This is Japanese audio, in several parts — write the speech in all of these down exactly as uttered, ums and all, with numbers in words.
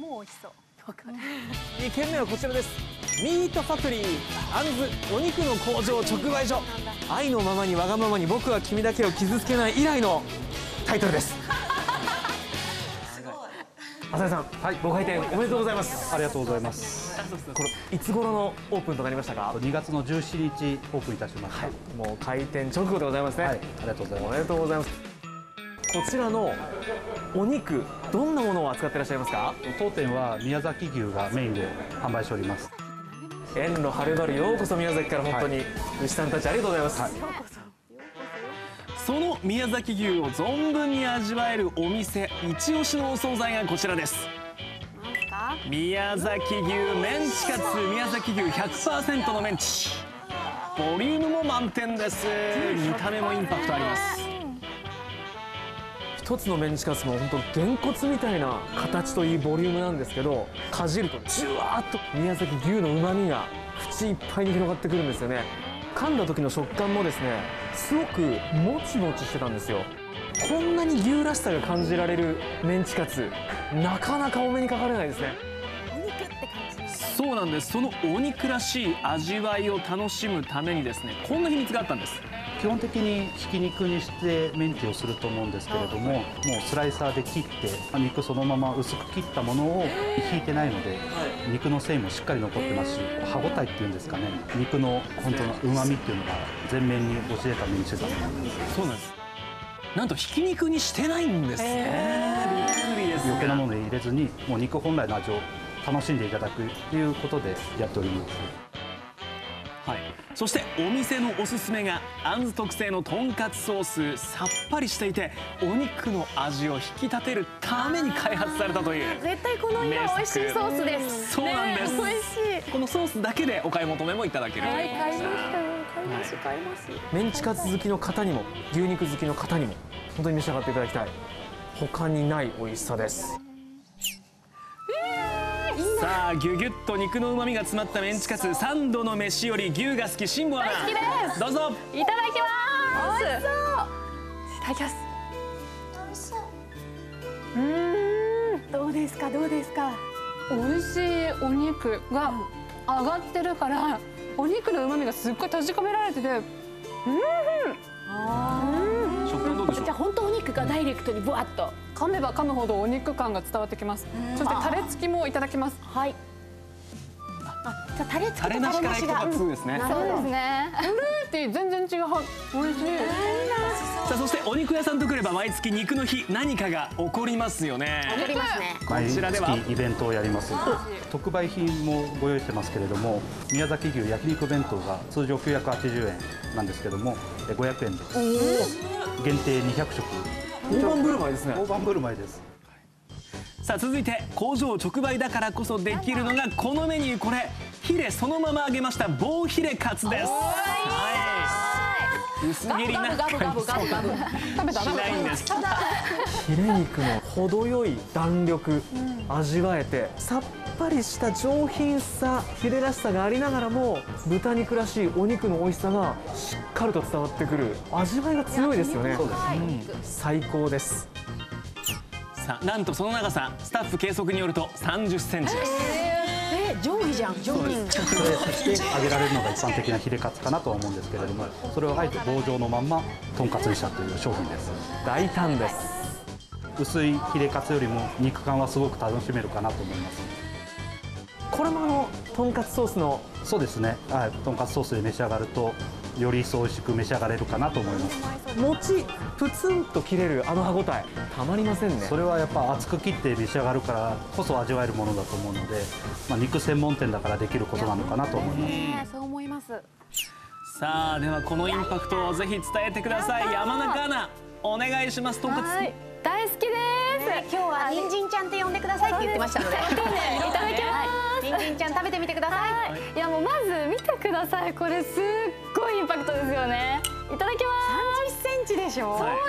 もう美味しそう。 にけんめはこちらです。ミートファクトリーアンズお肉の工場直売所。愛のままにわがままに僕は君だけを傷つけない以来のタイトルです。浅井さん、はい、ご開店おめでとうございます。 ありがとうございます。 これいつ頃のオープンとなりましたか？ にがつのじゅうしちにちオープンいたしました。はい、 もう開店直後でございますね。はい、 ありがとうございます。 おめでとうございます。こちらのお肉、どんなものを扱っていらっしゃいますか？ 当店は宮崎牛がメインで販売しております。 遠路はるばるようこそ宮崎から本当に、はい、牛さんたちありがとうございます。はい、その宮崎牛を存分に味わえるお店一押しのお惣菜がこちらです。宮崎牛メンチカツ。宮崎牛 ひゃくパーセント のメンチ、ボリュームも満点です。見た目もインパクトあります。一つのメンチカツも本当げんこつみたいな形といいボリュームなんですけど、かじるとジュワーッと宮崎牛の旨味が口いっぱいに広がってくるんですよね。噛んだ時の食感もですね、すごくもちもちしてたんですよ。こんなに牛らしさが感じられるメンチカツ、なかなかお目にかかれないですね。お肉って感じ。そうなんです。そのお肉らしい味わいを楽しむためにですね、こんな秘密があったんです。 基本的にひき肉にしてメンチをすると思うんですけれども、もうスライサーで切って肉そのまま薄く切ったものを引いてないので、肉の繊維もしっかり残ってますし、歯ごたえっていうんですかね、肉の本当のうまみっていうのが全面に押し出たメンチだと思います。 そうなんです。なんとひき肉にしてないんですね。びっくりです。 余計なものを入れずに、もう肉本来の味を楽しんでいただくということでやっております。 はい、そしてお店のおすすめがあんず特製のとんかつソース。さっぱりしていてお肉の味を引き立てるために開発されたという。 絶対この色美味しいソースです。 そうなんです、ね、 美味しい。 このソースだけでお買い求めもいただけるということでした。 買いましたよ。買います買います。 メンチカツ好きの方にも牛肉好きの方にも本当に召し上がっていただきたい他にない美味しさです。さあギュギュッと肉の旨味が詰まったメンチカツ。三度の飯より牛が好き辛坊アナ、 大好きです。 どうぞ。 いただきます。美味しそう。いただきます。美味しそう。うーん、どうですかどうですか。 美味しいお肉が上がってるから、お肉の旨味がすっごい閉じ込められてて、うん。 ああ。 食感どうでしょう。 じゃあ本当お肉がダイレクトにブワッと。 噛めば噛むほどお肉感が伝わってきます。そしてタレ付きもいただきます。 はい。あ、じゃあタレ付きとタレなしが。 タレなしからいくとですね。 そうですね。フルーティー全然違う。美味しい。 さあそしてお肉屋さんとくれば毎月肉の日何かが起こりますよね。 起こりますね。 毎こちらでは月イベントをやります。特売品もご用意してますけれども、宮崎牛焼肉弁当が通常きゅうひゃくはちじゅうえんなんですけどもごひゃくえんです。限定にひゃくしょく。 大盤振る舞いですね。 大盤振る舞いです。 さあ続いて工場直売だからこそできるのがこのメニュー。これヒレそのまま揚げました棒ヒレカツです。はい、薄切りなんかにしないんです。ヒレ肉の程よい弾力、味わえてさっぱりした上品さ、ヒレらしさがありながらも豚肉らしいお肉の美味しさがしっかりと伝わってくる。味わいが強いですよね。そうです、うん、最高です。さあなんとその長さスタッフ計測によるとさんじゅっセンチです。 えー、定規じゃん。定規。 それをして揚げられるのが一般的なヒレカツかなとは思うんですけれども、それをあえて棒状のまんまとんかつにしたという商品です。 大胆です。 薄いヒレカツよりも肉感はすごく楽しめるかなと思います。 これもあのとんかつソースの。 そうですね、はい、とんかつソースで召し上がるとより一層美味しく召し上がれるかなと思います。 もちプツンと切れるあの歯ごたえたまりませんね。 それはやっぱ厚く切って召し上がるからこそ味わえるものだと思うので、まあ、肉専門店だからできることなのかなと思います。 ね、そう思います。 さあではこのインパクトをぜひ伝えてください。山中アナお願いします。とんかつ大好きです。 ね、今日は人参ちゃんって呼んでくださいって言ってましたので、いただきます。人参ちゃん食べてみてください。 はい、いやもうまず見てください。これすっごいインパクトですよね。いただきます。 さんじゅっセンチでしょ。 そうです。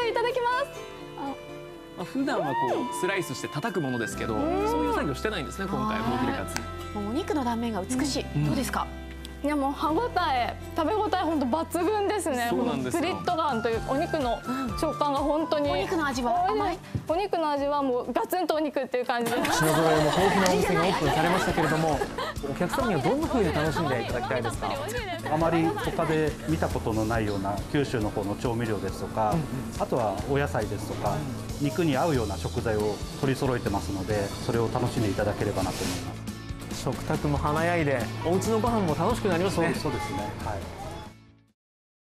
いただきます。 まあ普段はこうスライスして叩くものですけど、そういう作業してないんですね今回棒ヒレカツ。 もうお肉の断面が美しい。どうですか。 いやもう歯ごたえ、食べ応え本当抜群ですね。 そうなんですよプリッと感というお肉の食感が本当に。 お肉の味は甘い。 お肉の味はもうガツンとお肉っていう感じです。 品揃えも豊富なお店がオープンされましたけれども、お客様にはどんな風に楽しんでいただきたいですか？ あまり他で見たことのないような九州の方の調味料ですとか、あとはお野菜ですとか、肉に合うような食材を取り揃えてますので、それを楽しんでいただければなと思います。 食卓も華やいで、お家のご飯も楽しくなりますね。 そうですね。はい。